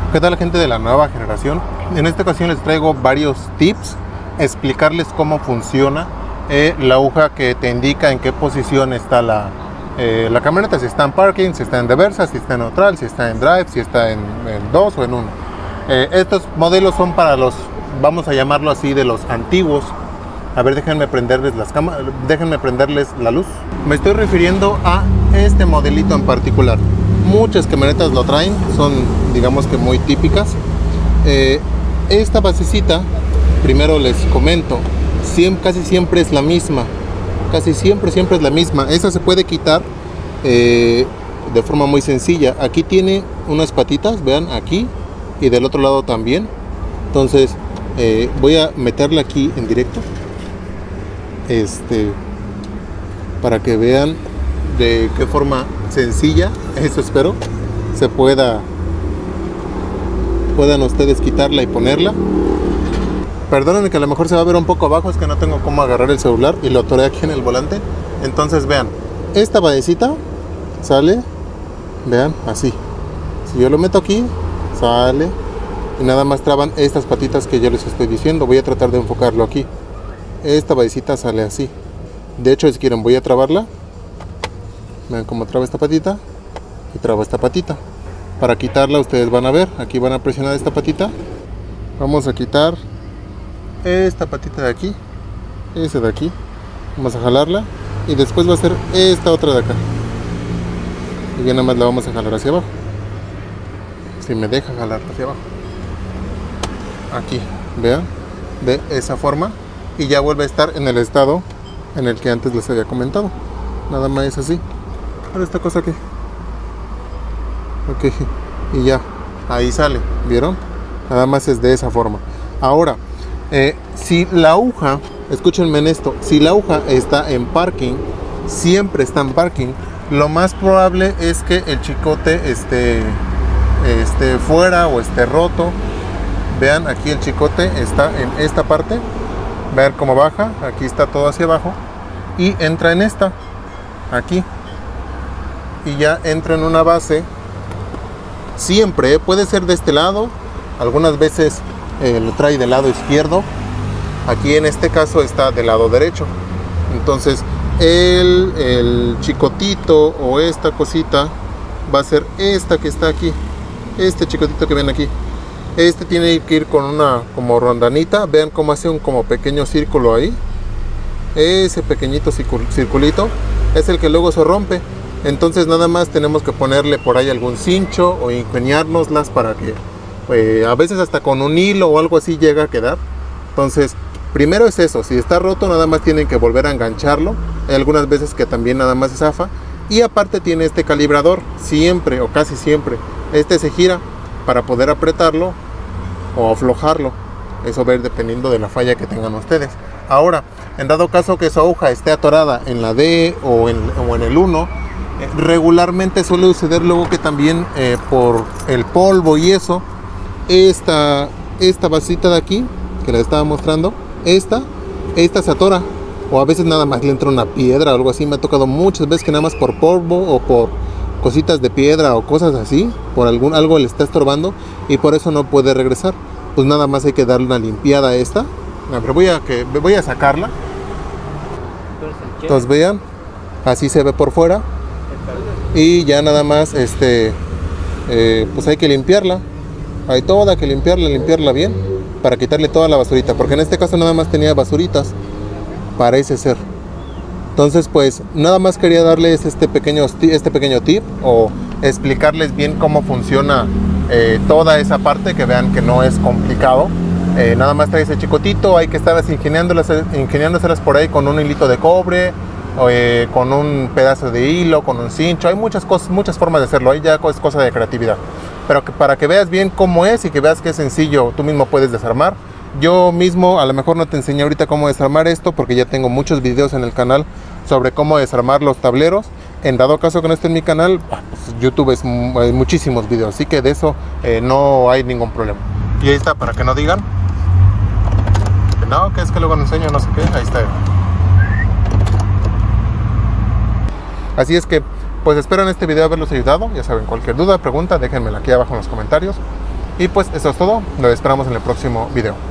¿Qué tal, gente de la nueva generación? En esta ocasión les traigo varios tips, explicarles cómo funciona la aguja que te indica en qué posición está la camioneta, si está en parking, si está en reversa, si está en neutral, si está en drive, si está en 2 o en 1. Estos modelos son para los, vamos a llamarlo así, de los antiguos. A ver, déjenme prenderles la luz. Me estoy refiriendo a este modelito en particular. Muchas camionetas lo traen, son, digamos que muy típicas. Esta basecita, primero les comento, casi siempre es la misma. Casi siempre es la misma. Esa se puede quitar de forma muy sencilla. Aquí tiene unas patitas, vean, aquí, y del otro lado también. Entonces voy a meterla aquí en directo, para que vean de qué forma sencilla, eso espero, puedan ustedes quitarla y ponerla. Perdónenme que a lo mejor se va a ver un poco abajo, es que no tengo cómo agarrar el celular y lo atoré aquí en el volante. Entonces vean, esta badecita sale, vean, así. Si yo lo meto aquí, sale, y nada más traban estas patitas que yo les estoy diciendo. Voy a tratar de enfocarlo aquí. Esta badecita sale así. De hecho, si quieren, voy a trabarla. Vean cómo traba esta patita y traba esta patita. Para quitarla, ustedes van a ver, aquí van a presionar esta patita. Vamos a quitar esta patita de aquí, esa de aquí, vamos a jalarla, y después va a ser esta otra de acá, y ya nada más la vamos a jalar hacia abajo, si me deja jalar hacia abajo, aquí, vean, de esa forma, y ya vuelve a estar en el estado en el que antes les había comentado. Nada más es así. Ahora esta cosa aquí, ok, y ya, ahí sale, ¿vieron? Nada más es de esa forma. Ahora, si la aguja, escúchenme en esto, si la aguja está en parking, siempre está en parking, lo más probable es que el chicote esté fuera o esté roto. Vean, aquí el chicote está en esta parte, vean cómo baja, aquí está todo hacia abajo, y entra en esta, aquí, y ya entra en una base, siempre, puede ser de este lado, algunas veces lo trae del lado izquierdo. Aquí en este caso está del lado derecho. Entonces el chicotito o esta cosita va a ser esta que está aquí. Este chicotito que ven aquí, tiene que ir con una como rondanita. Vean cómo hace un como pequeño círculo ahí. Ese pequeñito circulito es el que luego se rompe. Entonces nada más tenemos que ponerle por ahí algún cincho o ingeniárnoslas para que a veces hasta con un hilo o algo así llega a quedar. Entonces primero es eso, si está roto nada más tienen que volver a engancharlo. Hay algunas veces que también nada más se zafa. Y aparte tiene este calibrador, siempre o casi siempre se gira para poder apretarlo o aflojarlo. Eso va a ir dependiendo de la falla que tengan ustedes. Ahora, en dado caso que su aguja esté atorada en la D o en el 1, regularmente suele suceder luego que también por el polvo y eso, esta vasita de aquí que les estaba mostrando, esta se atora, o a veces nada más le entra una piedra o algo así. Me ha tocado muchas veces que nada más por polvo o por cositas de piedra o cosas así, por algo le está estorbando y por eso no puede regresar. Pues nada más hay que darle una limpiada a esta. A ver, voy a sacarla. Entonces vean, así se ve por fuera, y ya nada más pues hay que limpiarla. Hay toda que limpiarla bien, para quitarle toda la basurita, porque en este caso nada más tenía basuritas, parece ser. Entonces pues nada más quería darles este pequeño tip, o explicarles bien cómo funciona toda esa parte, que vean que no es complicado. Nada más trae ese chicotito, hay que estar ingeniándoselas por ahí con un hilito de cobre, con un pedazo de hilo, con un cincho. Hay muchas cosas, muchas formas de hacerlo. Ahí ya es cosa de creatividad, pero para que veas bien cómo es y que veas que es sencillo, tú mismo puedes desarmar. Yo mismo a lo mejor no te enseñé ahorita cómo desarmar esto, porque ya tengo muchos videos en el canal sobre cómo desarmar los tableros. En dado caso que no esté en mi canal, pues YouTube es muchísimos videos, así que de eso no hay ningún problema. Y ahí está, para que no digan que no, que es que luego no enseño, no sé qué. Ahí está. Así es que pues espero en este video haberlos ayudado. Ya saben, cualquier duda, pregunta, déjenmela aquí abajo en los comentarios. Y pues eso es todo, lo esperamos en el próximo video.